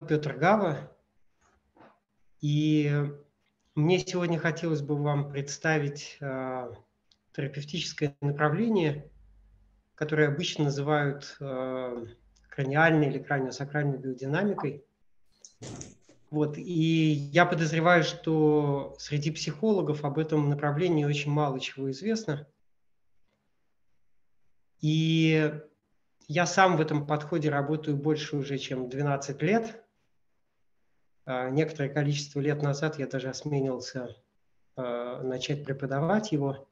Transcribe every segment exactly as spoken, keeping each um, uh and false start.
Петр Гава, и мне сегодня хотелось бы вам представить э, терапевтическое направление, которое обычно называют э, краниальной или краниосакральной биодинамикой. Вот, и я подозреваю, что среди психологов об этом направлении очень мало чего известно. И я сам в этом подходе работаю больше уже, чем двенадцать лет. Некоторое количество лет назад я даже осмелился э, начать преподавать его.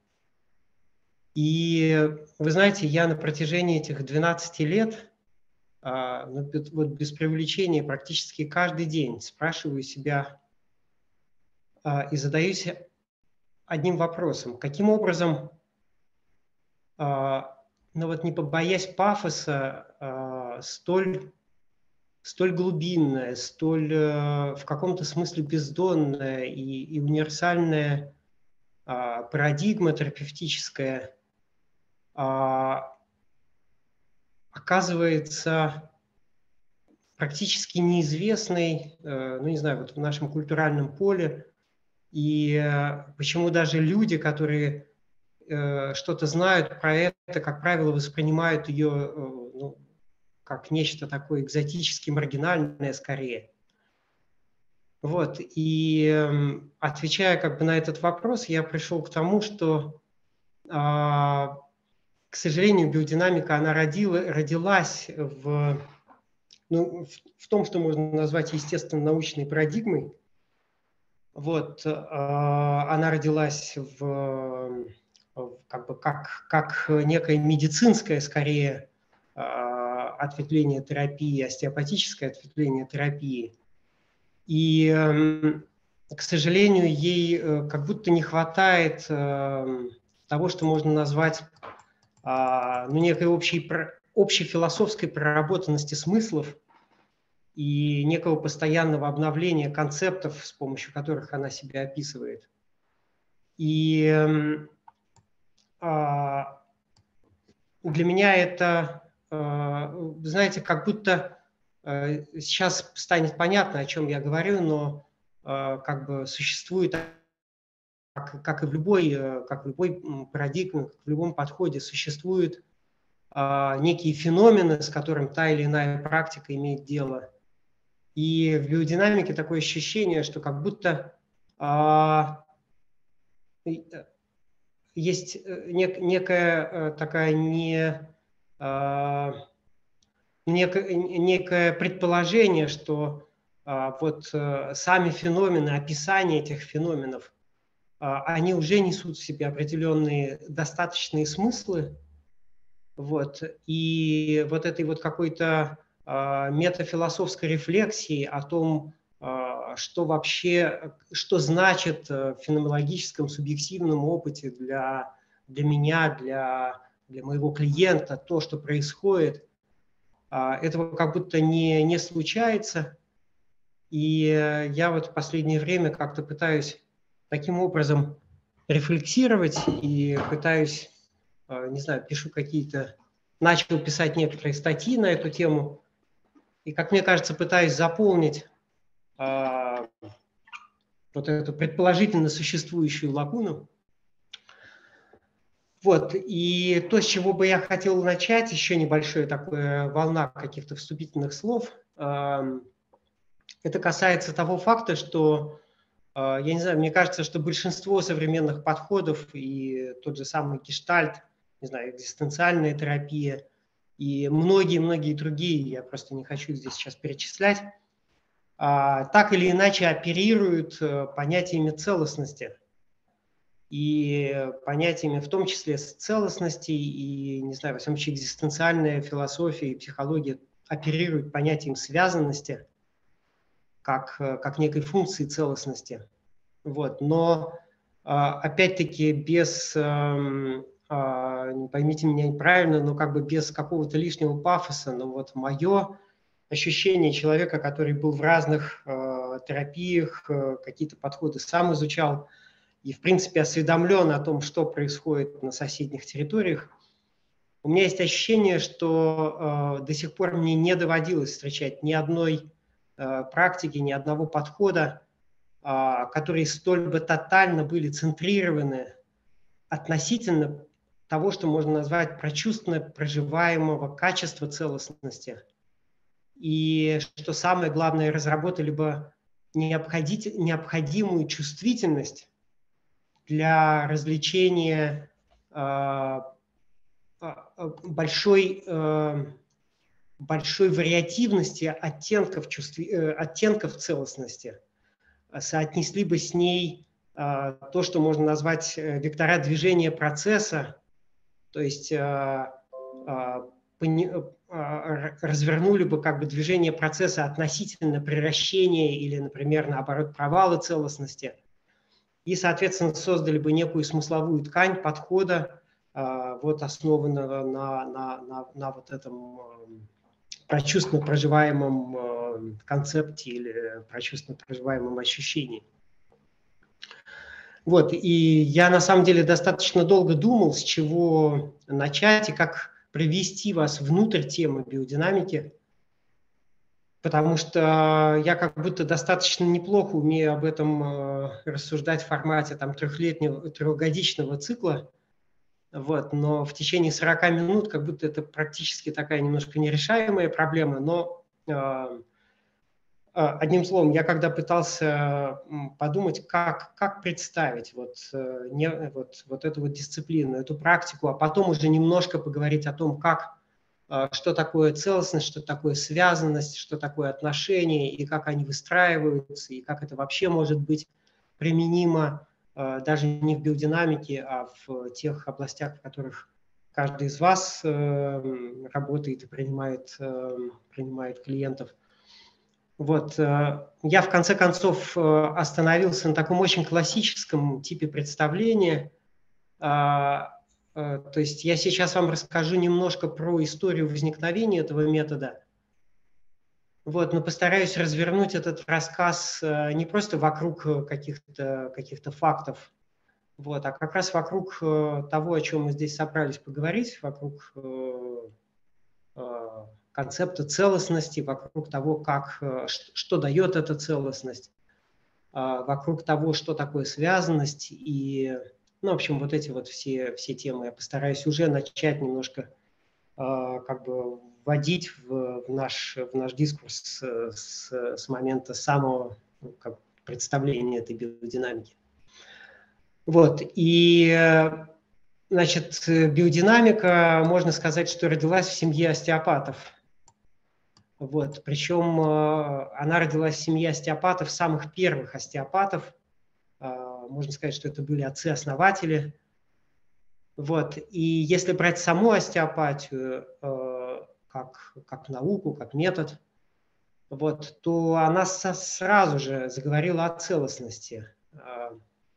И вы знаете, я на протяжении этих двенадцати лет, э, ну, вот без преувеличения, практически каждый день спрашиваю себя э, и задаюсь одним вопросом. Каким образом, э, ну вот не побоясь пафоса, э, столь... столь глубинная, столь э, в каком-то смысле бездонная и, и универсальная э, парадигма терапевтическая э, оказывается практически неизвестной, э, ну не знаю, вот в нашем культуральном поле, и э, почему даже люди, которые э, что-то знают про это, как правило, воспринимают ее э, ну, как нечто такое экзотически маргинальное скорее. Вот, и э, отвечая как бы на этот вопрос, я пришел к тому, что, э, к сожалению, биодинамика, она родила, родилась в, ну, в, в том, что можно назвать естественно-научной парадигмой. Вот, э, она родилась в, в, как бы как, как некое медицинское, скорее, э, ответвление терапии, остеопатическое ответвление терапии. И э, к сожалению, ей э, как будто не хватает э, того, что можно назвать э, ну, некой общей, общей философской проработанности смыслов и некого постоянного обновления концептов, с помощью которых она себя описывает. И э, э, для меня это, э, знаете, как будто э, сейчас станет понятно, о чем я говорю, но э, как бы существует, как, как и в любой, как в любой парадигме, как в любом подходе, существуют э, некие феномены, с которыми та или иная практика имеет дело. И в биодинамике такое ощущение, что как будто э, есть нек, некая такая не, э, некое, некое предположение, что э, вот э, сами феномены, описание этих феноменов, они уже несут в себе определенные достаточные смыслы, вот, и вот этой вот какой-то э, метафилософской рефлексии о том, э, что вообще, что значит в феноменологическом субъективном опыте для, для меня, для, для моего клиента, то, что происходит, э, этого как будто не, не случается, и я вот в последнее время как-то пытаюсь таким образом рефлексировать и пытаюсь, не знаю, пишу какие-то, начал писать некоторые статьи на эту тему, и, как мне кажется, пытаюсь заполнить а, вот эту предположительно существующую лакуну. Вот, и то, с чего бы я хотел начать, еще небольшая такая волна каких-то вступительных слов, а, это касается того факта, что я не знаю, мне кажется, что большинство современных подходов и тот же самый гештальт, не знаю, экзистенциальная терапия и многие-многие другие, я просто не хочу здесь сейчас перечислять, так или иначе оперируют понятиями целостности. И понятиями в том числе целостности и, не знаю, во всяком случае, экзистенциальная философия и психология оперируют понятием связанности как, как некой функции целостности. Вот. Но, опять-таки, без, не поймите меня неправильно, но как бы без какого-то лишнего пафоса, но вот мое ощущение человека, который был в разных терапиях, какие-то подходы сам изучал и, в принципе, осведомлен о том, что происходит на соседних территориях, у меня есть ощущение, что до сих пор мне не доводилось встречать ни одной практики, ни одного подхода, которые столь бы тотально были центрированы относительно того, что можно назвать прочувственно проживаемого качества целостности. И что самое главное, разработали бы необходимую чувствительность для развлечения э, большой, э, большой вариативности оттенков, чувств... оттенков целостности. Соотнесли бы с ней э, то, что можно назвать вектора движения процесса, то есть э, э, пони... развернули бы как бы движение процесса относительно превращения или, например, наоборот, провала целостности. И, соответственно, создали бы некую смысловую ткань подхода, вот, основанного на, на, на, на вот этом прочувственно проживаемом концепте или прочувственно проживаемом ощущении. Вот, и я на самом деле достаточно долго думал, с чего начать и как привести вас внутрь темы биодинамики, потому что я как будто достаточно неплохо умею об этом э, рассуждать в формате там, трехлетнего, трехгодичного цикла, вот, но в течение сорока минут как будто это практически такая немножко нерешаемая проблема, но э, одним словом, я когда пытался подумать, как, как представить вот, не, вот, вот эту вот дисциплину, эту практику, а потом уже немножко поговорить о том, как, что такое целостность, что такое связанность, что такое отношения, и как они выстраиваются, и как это вообще может быть применимо даже не в биодинамике, а в тех областях, в которых каждый из вас работает и принимает, принимает клиентов. Вот, я в конце концов остановился на таком очень классическом типе представления. То есть я сейчас вам расскажу немножко про историю возникновения этого метода. Вот, но постараюсь развернуть этот рассказ не просто вокруг каких-то каких-то фактов, вот, а как раз вокруг того, о чем мы здесь собрались поговорить, вокруг концепта целостности, вокруг того, как, что дает эта целостность, вокруг того, что такое связанность. И, ну, в общем, вот эти вот все, все темы я постараюсь уже начать немножко как бы вводить в, в, наш, в наш дискурс с, с момента самого, ну, как, представления этой биодинамики. Вот, и, значит, биодинамика, можно сказать, что родилась в семье остеопатов. Вот, причем э, она родилась в семье остеопатов, самых первых остеопатов. Э, можно сказать, что это были отцы-основатели. Вот, и если брать саму остеопатию э, как, как науку, как метод, вот, то она со, сразу же заговорила о целостности. Э,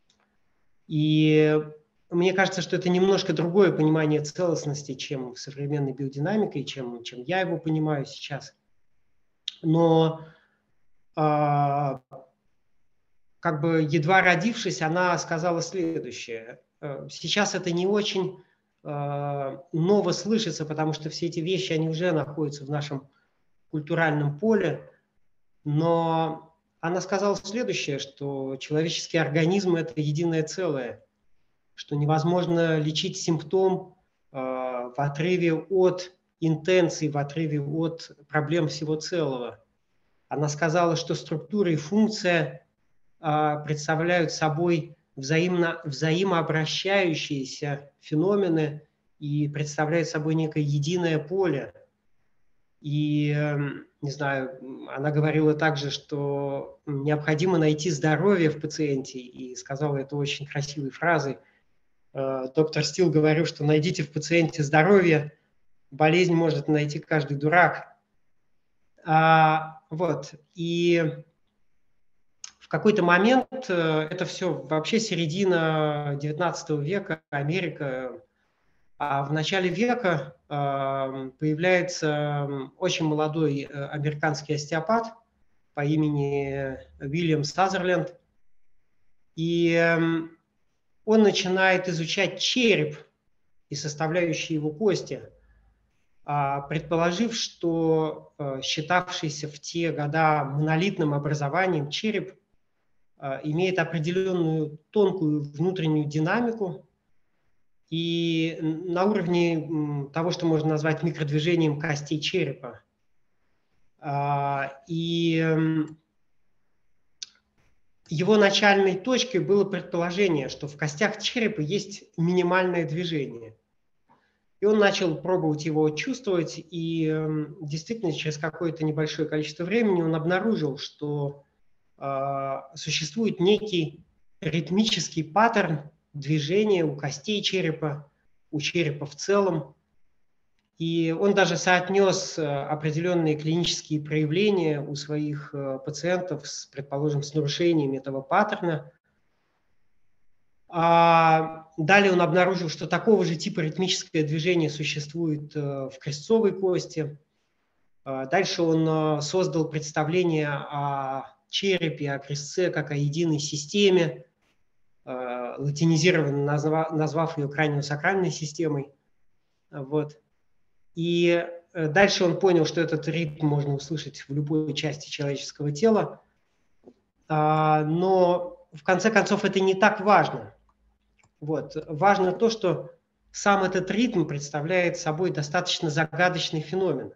и мне кажется, что это немножко другое понимание целостности, чем в современной биодинамике, чем, чем я его понимаю сейчас. Но э, как бы едва родившись, она сказала следующее. Сейчас это не очень э, ново слышится, потому что все эти вещи, они уже находятся в нашем культуральном поле. Но она сказала следующее, что человеческий организм – это единое целое, что невозможно лечить симптом э, в отрыве от интенций, в отрыве от проблем всего целого. Она сказала, что структура и функция э, представляют собой взаимно, взаимообращающиеся феномены и представляют собой некое единое поле. И, э, не знаю, она говорила также, что необходимо найти здоровье в пациенте, и сказала это очень красивой фразой. Э, доктор Стил говорил, что найдите в пациенте здоровье, болезнь может найти каждый дурак. А, вот, и в какой-то момент, это все вообще середина девятнадцатого века, Америка, а в начале века э, появляется очень молодой американский остеопат по имени Уильям Сазерленд, и э, он начинает изучать череп и составляющие его кости. предположив, что считавшийся в те года монолитным образованием череп имеет определенную тонкую внутреннюю динамику, и на уровне того, что можно назвать микродвижением костей черепа. И его начальной точкой было предположение, что в костях черепа есть минимальное движение. И он начал пробовать его чувствовать, и действительно через какое-то небольшое количество времени он обнаружил, что существует некий ритмический паттерн движения у костей черепа, у черепа в целом. И он даже соотнес определенные клинические проявления у своих пациентов, с, предположим, с нарушениями этого паттерна. А далее он обнаружил, что такого же типа ритмическое движение существует в крестцовой кости. Дальше он создал представление о черепе, о крестце как о единой системе, латинизированно назвав, назвав ее краниосакральной системой. Вот. И дальше он понял, что этот ритм можно услышать в любой части человеческого тела. Но в конце концов это не так важно. Вот. Важно то, что сам этот ритм представляет собой достаточно загадочный феномен.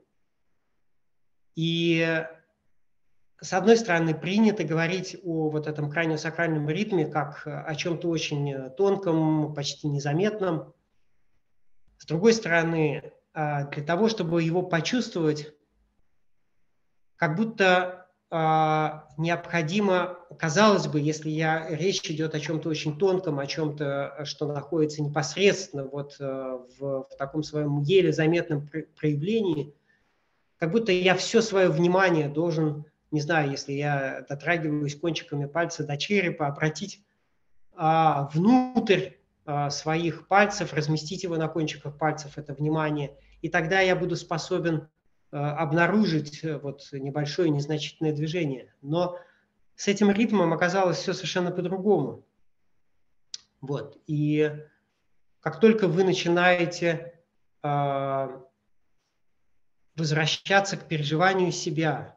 И с одной стороны, принято говорить о вот этом краниосакральном ритме как о чем-то очень тонком, почти незаметном. С другой стороны, для того, чтобы его почувствовать, как будто необходимо, казалось бы, если я, речь идет о чем-то очень тонком, о чем-то, что находится непосредственно вот в, в таком своем еле заметном проявлении, как будто я все свое внимание должен, не знаю, если я дотрагиваюсь кончиками пальца до черепа, обратить а, внутрь а, своих пальцев, разместить его на кончиках пальцев, это внимание, и тогда я буду способен а, обнаружить вот небольшое незначительное движение. Но с этим ритмом оказалось все совершенно по-другому. Вот. И как только вы начинаете а, возвращаться к переживанию себя,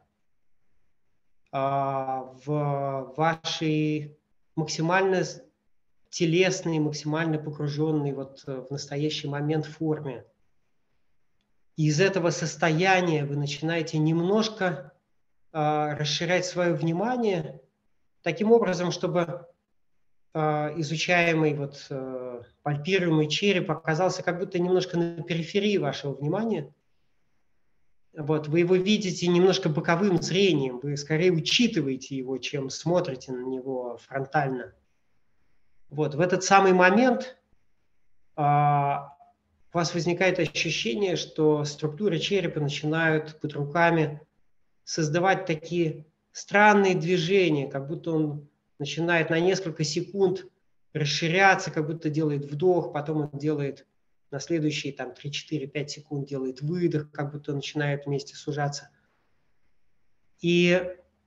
в вашей максимально телесной, максимально погруженной вот в настоящий момент форме. И из этого состояния вы начинаете немножко расширять свое внимание таким образом, чтобы изучаемый, вот, пальпируемый череп оказался как будто немножко на периферии вашего внимания. Вот, вы его видите немножко боковым зрением, вы скорее учитываете его, чем смотрите на него фронтально. Вот, в этот самый момент а, у вас возникает ощущение, что структуры черепа начинают под руками создавать такие странные движения, как будто он начинает на несколько секунд расширяться, как будто делает вдох, потом он делает на следующие там три-четыре-пять секунд делает выдох, как будто начинает вместе сужаться. И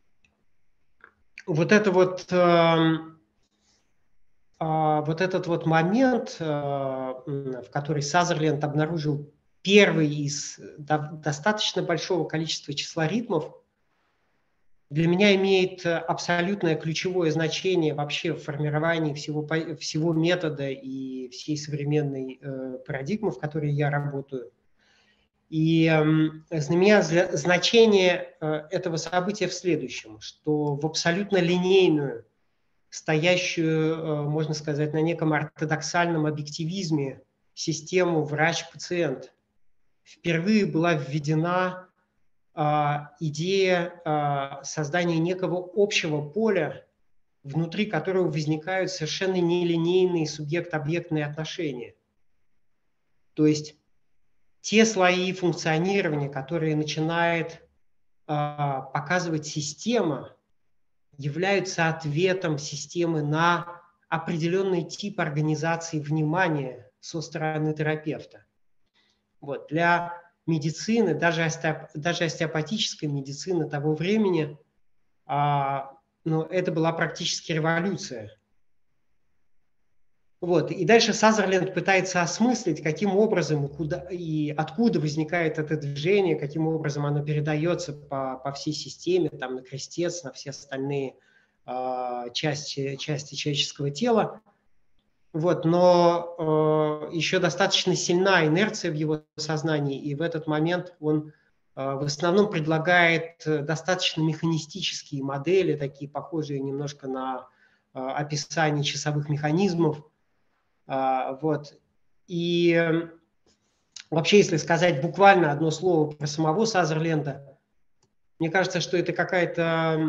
вот это вот, э, э, вот этот вот момент, э, в который Сазерленд обнаружил первый из до, достаточно большого количества числа ритмов, для меня имеет абсолютное ключевое значение вообще в формировании всего, всего метода и всей современной э, парадигмы, в которой я работаю. И э, для меня значение э, этого события в следующем, что в абсолютно линейную, стоящую, э, можно сказать, на неком ортодоксальном объективизме систему врач-пациент впервые была введена идея создания некого общего поля, внутри которого возникают совершенно нелинейные субъект-объектные отношения. То есть те слои функционирования, которые начинает показывать система, являются ответом системы на определенный тип организации внимания со стороны терапевта. Вот. Для медицины, даже, остеоп, даже остеопатической медицины того времени, а, ну, это была практически революция. Вот. И дальше Сазерленд пытается осмыслить, каким образом и, куда, и откуда возникает это движение, каким образом оно передается по, по всей системе, там, на крестец, на все остальные э, части, части человеческого тела. Вот. Но э, еще достаточно сильна инерция в его сознании, и в этот момент он э, в основном предлагает достаточно механистические модели, такие похожие немножко на э, описание часовых механизмов. А, вот. И вообще, если сказать буквально одно слово про самого Сазерленда, мне кажется, что это какая-то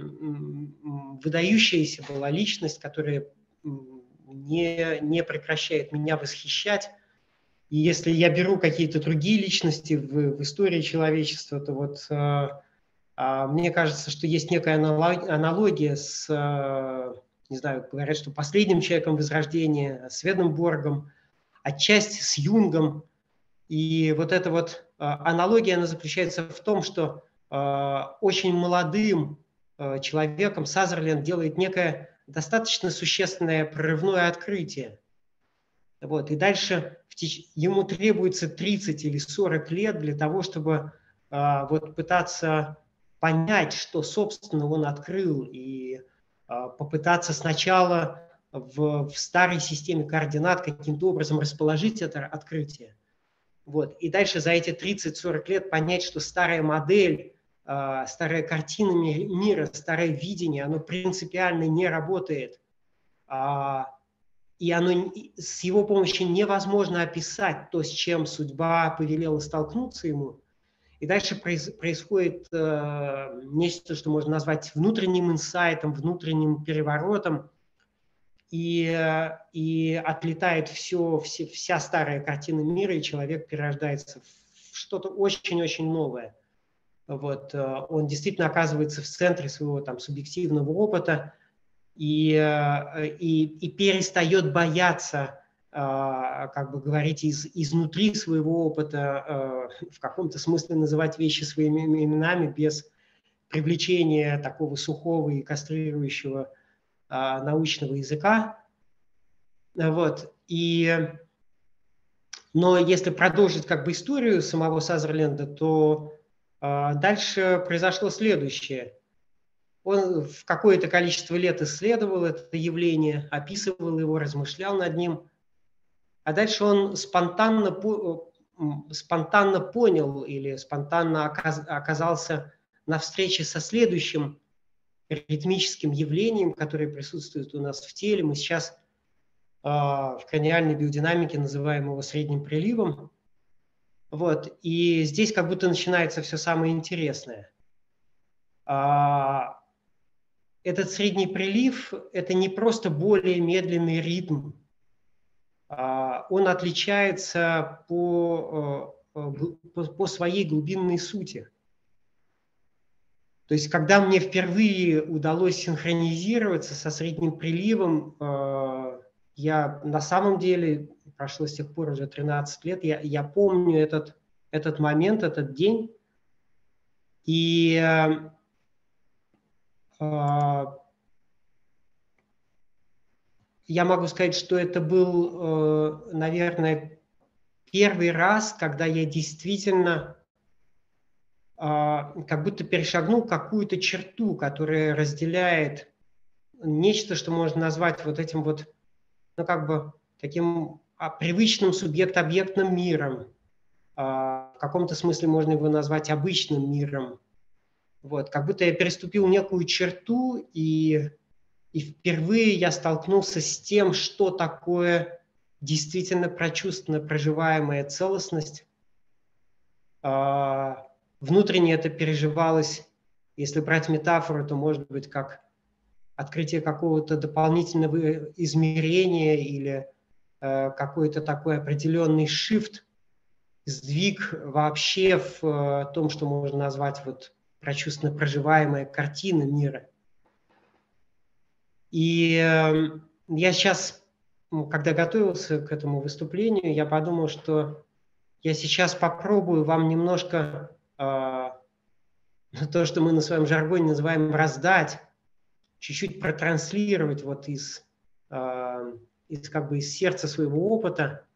выдающаяся была личность, которая не, не прекращает меня восхищать. И если я беру какие-то другие личности в, в истории человечества, то вот а, а, мне кажется, что есть некая аналогия с, а, не знаю, говорят, что последним человеком Возрождения, Сведенборгом, отчасти с Юнгом. И вот эта вот э, аналогия, она заключается в том, что э, очень молодым э, человеком Сазерленд делает некое достаточно существенное прорывное открытие. Вот. И дальше в теч... ему требуется тридцать или сорок лет для того, чтобы э, вот пытаться понять, что, собственно, он открыл, и э, попытаться сначала в, в старой системе координат каким-то образом расположить это открытие. Вот. И дальше за эти тридцать-сорок лет понять, что старая модель, э, старая картина мира, старое видение, оно принципиально не работает. А, и оно, с его помощью невозможно описать то, с чем судьба повелела столкнуться ему. И дальше произ, происходит э, нечто, что можно назвать внутренним инсайтом, внутренним переворотом. И, и отлетает все, все, вся старая картина мира, и человек перерождается в что-то очень-очень новое. Вот. Он действительно оказывается в центре своего там, субъективного опыта и, и, и перестает бояться как бы говорить из, изнутри своего опыта, в каком-то смысле называть вещи своими именами без привлечения такого сухого и кастрирующего научного языка. Вот. И, но если продолжить как бы историю самого Сазерленда, то э, дальше произошло следующее. Он в какое-то количество лет исследовал это явление, описывал его, размышлял над ним, а дальше он спонтанно, по, спонтанно понял или спонтанно оказ, оказался на встрече со следующим ритмическим явлением, которое присутствует у нас в теле. Мы сейчас в краниальной биодинамике называем его средним приливом. Вот. И здесь как будто начинается все самое интересное. Этот средний прилив – это не просто более медленный ритм. Он отличается по, по, по своей глубинной сути. То есть, когда мне впервые удалось синхронизироваться со средним приливом, я на самом деле, прошло с тех пор уже тринадцать лет, я, я помню этот, этот момент, этот день. И э, э, я могу сказать, что это был, э, наверное, первый раз, когда я действительно э, как будто перешагнул какую-то черту, которая разделяет нечто, что можно назвать вот этим вот, ну как бы таким привычным субъект-объектным миром. В каком-то смысле можно его назвать обычным миром. Вот, как будто я переступил некую черту, и, и впервые я столкнулся с тем, что такое действительно прочувствованно проживаемая целостность. А, внутренне это переживалось, если брать метафору, то может быть как открытие какого-то дополнительного измерения или а, какой-то такой определенный shift, сдвиг вообще в uh, том, что можно назвать вот прочувственно проживаемая картина мира. И uh, я сейчас, когда готовился к этому выступлению, я подумал, что я сейчас попробую вам немножко uh, то, что мы на своем жаргоне называем раздать, чуть-чуть протранслировать вот из uh, из, как бы, из сердца своего опыта,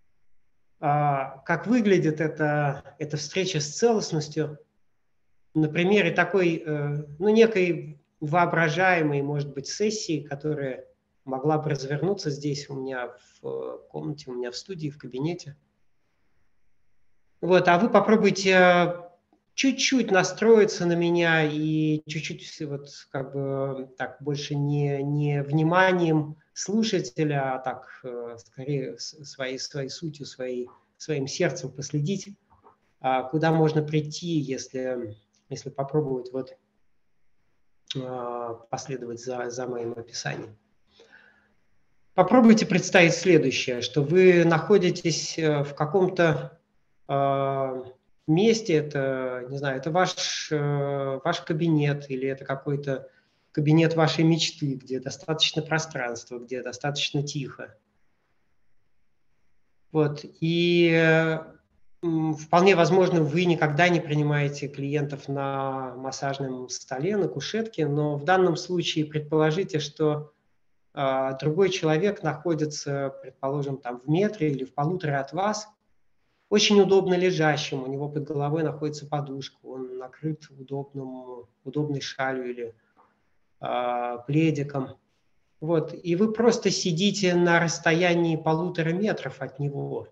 как выглядит эта, эта встреча с целостностью на примере такой, ну, некой воображаемой, может быть, сессии, которая могла бы развернуться здесь у меня в комнате, у меня в студии, в кабинете. Вот, а вы попробуйте чуть-чуть настроиться на меня и чуть-чуть вот как бы так больше не, не вниманием слушателя, а так скорее своей, своей сутью, своей, своим сердцем последить, куда можно прийти, если, если попробовать вот последовать за, за моим описанием. Попробуйте представить следующее, что вы находитесь в каком-то месте, это, не знаю, это ваш, ваш кабинет или это какой-то кабинет вашей мечты, где достаточно пространства, где достаточно тихо. Вот. И вполне возможно, вы никогда не принимаете клиентов на массажном столе, на кушетке, но в данном случае предположите, что э, другой человек находится, предположим, там в метре или в полутора от вас, очень удобно лежащим, у него под головой находится подушка, он накрыт удобным, удобной шалью или э, пледиком. Вот. И вы просто сидите на расстоянии полутора метров от него.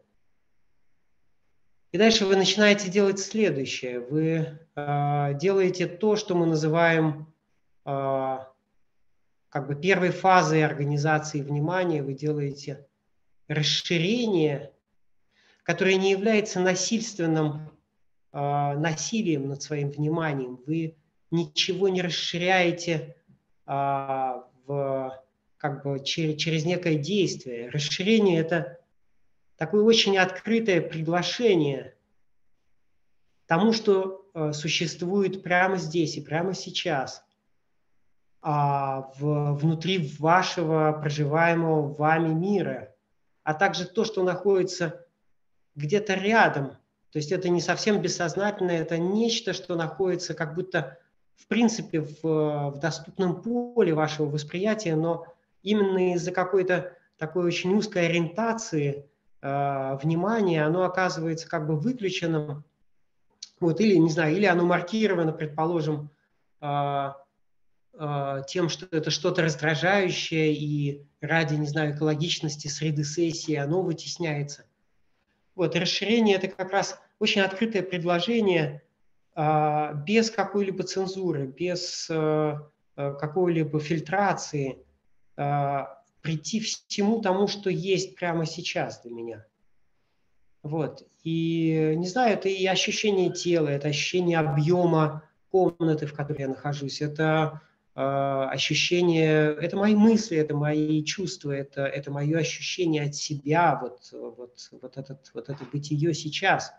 И дальше вы начинаете делать следующее. Вы э, делаете то, что мы называем э, как бы первой фазой организации внимания. Вы делаете расширение, которое не является насильственным э, насилием над своим вниманием. Вы ничего не расширяете э, в, как бы через, через некое действие. Расширение – это такое очень открытое приглашение тому, что э, существует прямо здесь и прямо сейчас, а, в, внутри вашего проживаемого вами мира, а также то, что находится где-то рядом. То есть это не совсем бессознательное, это нечто, что находится как будто в принципе в, в доступном поле вашего восприятия, но именно из-за какой-то такой очень узкой ориентации э, внимания оно оказывается как бы выключенным. Вот, или, не знаю, или оно маркировано, предположим, э, э, тем, что это что-то раздражающее, и ради, не знаю, экологичности среды сессии оно вытесняется. Вот, расширение – это как раз очень открытое предложение, э, без какой-либо цензуры, без э, какой-либо фильтрации, э, прийти всему тому, что есть прямо сейчас для меня. Вот. И, не знаю, это и ощущение тела, это ощущение объема комнаты, в которой я нахожусь, это э, ощущение, это мои мысли, это мои чувства, это, это мое ощущение от себя, вот, вот, вот, этот, вот это бытие сейчас.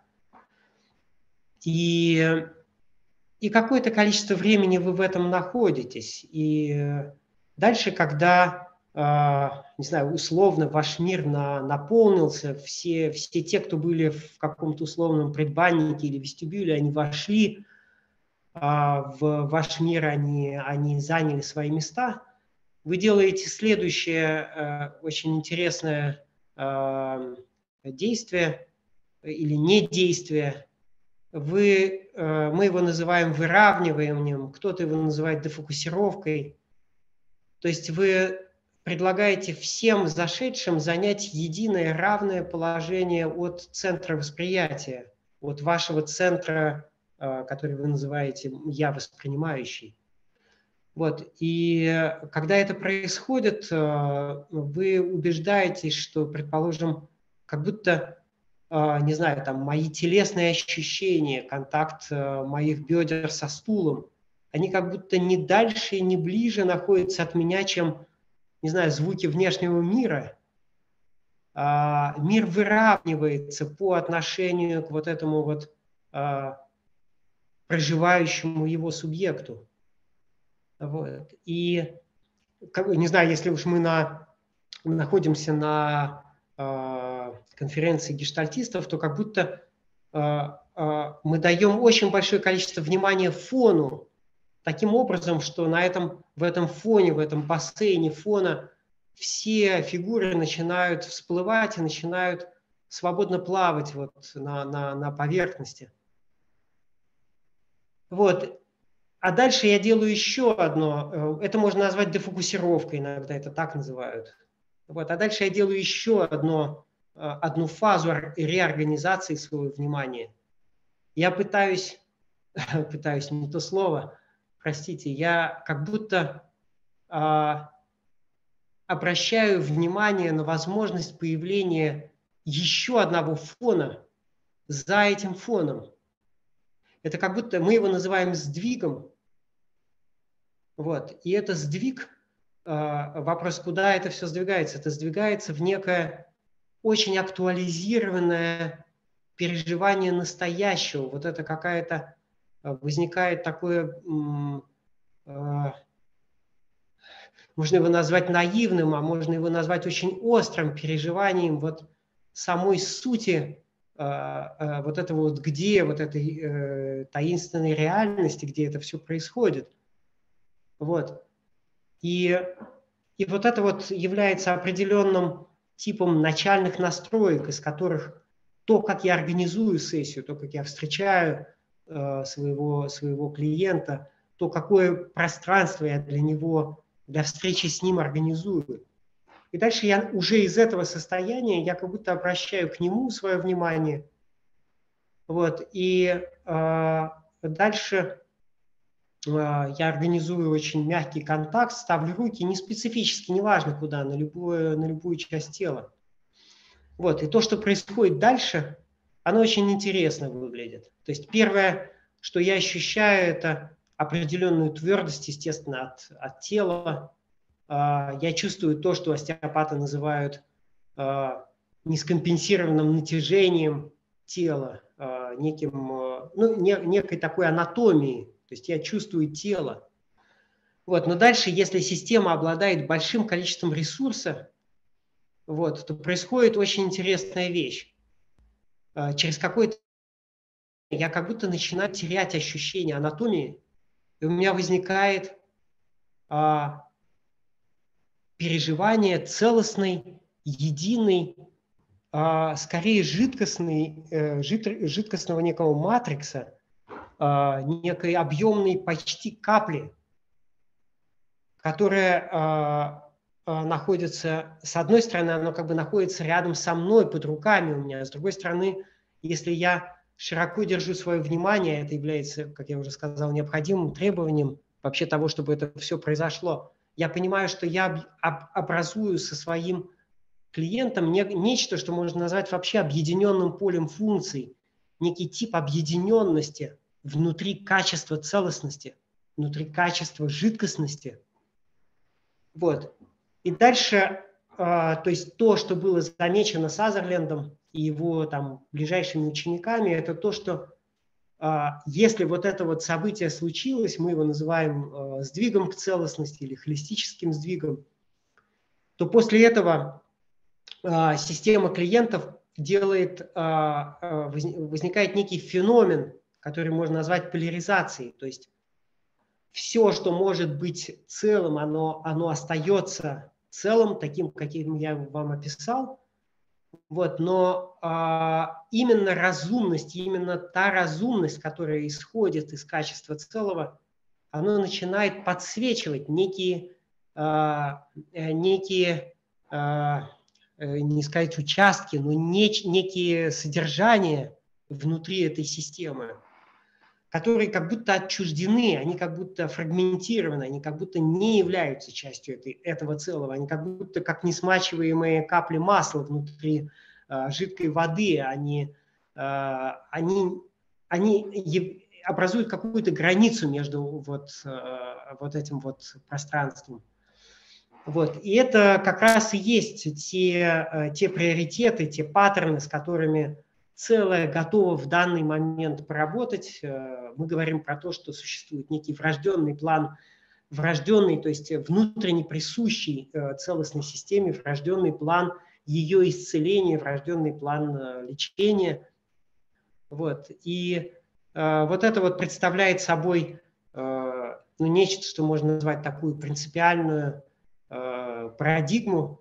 И, и какое-то количество времени вы в этом находитесь. И дальше, когда... не знаю, условно ваш мир на, наполнился, все, все те, кто были в каком-то условном предбаннике или вестибюле, они вошли а, в ваш мир, они, они заняли свои места, вы делаете следующее а, очень интересное а, действие или недействие. Вы, а, мы его называем выравниванием, кто-то его называет дефокусировкой. То есть вы предлагаете всем зашедшим занять единое равное положение от центра восприятия, от вашего центра, который вы называете «я воспринимающий». Вот. И когда это происходит, вы убеждаетесь, что, предположим, как будто, не знаю, там, мои телесные ощущения, контакт моих бедер со стулом, они как будто не дальше и не ближе находятся от меня, чем, не знаю, звуки внешнего мира. А, мир выравнивается по отношению к вот этому вот а, проживающему его субъекту. Вот. И, не знаю, если уж мы на, находимся на а, конференции гештальтистов, то как будто а, а, мы даем очень большое количество внимания фону, таким образом, что на этом, в этом фоне, в этом бассейне фона все фигуры начинают всплывать и начинают свободно плавать вот на, на, на поверхности. Вот. А дальше я делаю еще одно, это можно назвать дефокусировкой, иногда это так называют. Вот. А дальше я делаю еще одно, одну фазу реорганизации своего внимания. Я пытаюсь, пытаюсь не то слово, простите, я как будто а, обращаю внимание на возможность появления еще одного фона за этим фоном. Это как будто мы его называем сдвигом. Вот. И это сдвиг, вопрос, куда это все сдвигается? Это сдвигается в некое очень актуализированное переживание настоящего. Вот это какая-то, возникает такое, можно его назвать наивным, а можно его назвать очень острым переживанием вот самой сути вот этого вот, где вот этой таинственной реальности, где это все происходит. Вот. И, и вот это вот является определенным типом начальных настроек, из которых то, как я организую сессию, то, как я встречаю э, своего, своего клиента, то, какое пространство я для него, для встречи с ним организую. И дальше я уже из этого состояния, я как будто обращаю к нему свое внимание. Вот. И э, дальше... я организую очень мягкий контакт, ставлю руки, не специфически, неважно куда, на любую, на любую часть тела. Вот. И то, что происходит дальше, оно очень интересно выглядит. То есть первое, что я ощущаю, это определенную твердость, естественно, от, от тела. Я чувствую то, что остеопаты называют нескомпенсированным натяжением тела, неким, ну, некой такой анатомией. То есть я чувствую тело. Вот. Но дальше, если система обладает большим количеством ресурса, вот, то происходит очень интересная вещь. Через какое-то время я как будто начинаю терять ощущение анатомии, и у меня возникает а, переживание целостной, единой, а, скорее жидкостной, э, жид, жидкостного некого матрикса, а, некой объемной почти капли, которая а, а, находится, с одной стороны, она как бы находится рядом со мной, под руками у меня, с другой стороны, если я широко держу свое внимание, это является, как я уже сказал, необходимым требованием вообще того, чтобы это все произошло. Я понимаю, что я образую со своим клиентом не, нечто, что можно назвать вообще объединенным полем функций, некий тип объединенности внутри качества целостности, внутри качества жидкостности. Вот. И дальше, э, то есть то, что было замечено Сазерлендом и его там ближайшими учениками, это то, что э, если вот это вот событие случилось, мы его называем э, сдвигом к целостности или холистическим сдвигом, то после этого э, система клиентов делает, э, э, возникает некий феномен, который можно назвать поляризацией, то есть все, что может быть целым, оно, оно остается целым, таким, каким я вам описал. Вот, но а, именно разумность, именно та разумность, которая исходит из качества целого, она начинает подсвечивать некие, а, некие а, не сказать участки, но неч, некие содержания внутри этой системы, которые как будто отчуждены, они как будто фрагментированы, они как будто не являются частью этой, этого целого, они как будто как несмачиваемые капли масла внутри э, жидкой воды, они, э, они, они образуют какую-то границу между вот, э, вот этим вот пространством. Вот. И это как раз и есть те, э, те приоритеты, те паттерны, с которыми целое готово в данный момент поработать. Мы говорим про то, что существует некий врожденный план, врожденный, то есть внутренне присущий целостной системе, врожденный план ее исцеления, врожденный план лечения. Вот. И э, вот это вот представляет собой э, ну, нечто, что можно назвать такую принципиальную, э, парадигму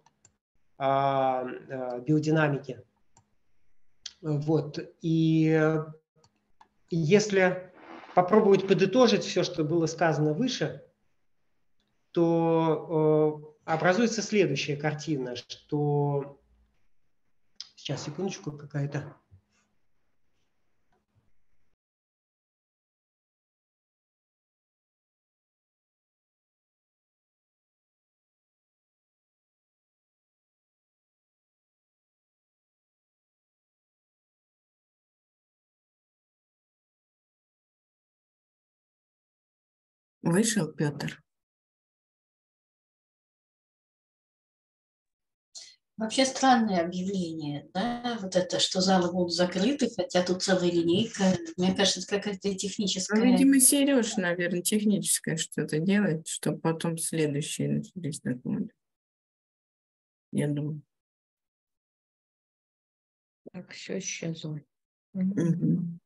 биодинамики. Вот. И если попробовать подытожить все, что было сказано выше, то образуется следующая картина, что... Сейчас, секундочку, какая-то... Вышел Петр. Вообще странное объявление, да, вот это, что залы будут закрыты, хотя тут целая линейка. Мне кажется, это какая-то техническая... Ну, видимо, Сереж, наверное, техническое что-то делает, чтобы потом следующие начались на команде. Я думаю. Так, все исчезло. Угу.